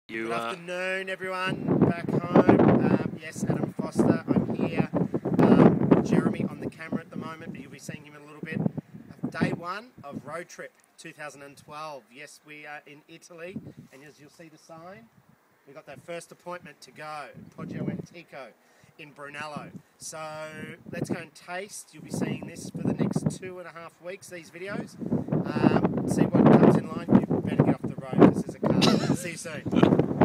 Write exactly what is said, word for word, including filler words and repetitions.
You, Good uh, afternoon, everyone. Back home. Um, yes, Adam Foster. I'm here. Um, Jeremy on the camera at the moment, but you'll be seeing him in a little bit. Day one of Road Trip two thousand twelve. Yes, we are in Italy, and as you'll see the sign, we got that first appointment to go, Poggio Antico in Brunello. So let's go and taste. You'll be seeing this for the next two and a half weeks, these videos. Um, see what comes in line. You better get off the road. This is a car. See you soon.